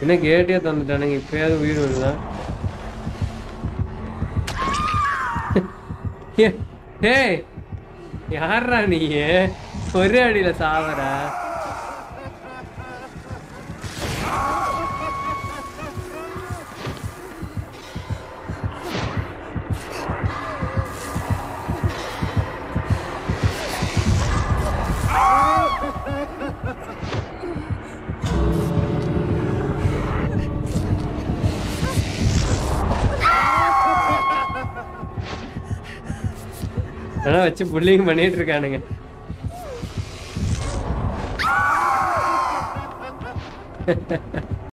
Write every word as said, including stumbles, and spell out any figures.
என்ன கேட்டே தந்துட்டானுங்க இப்பயாவது உயிர் வருதா ஏய் யாரா நீ ஒரே அடியில சாவற அதான் வச்சு புல்லிங் பண்ணிட்டு இருக்கானுங்க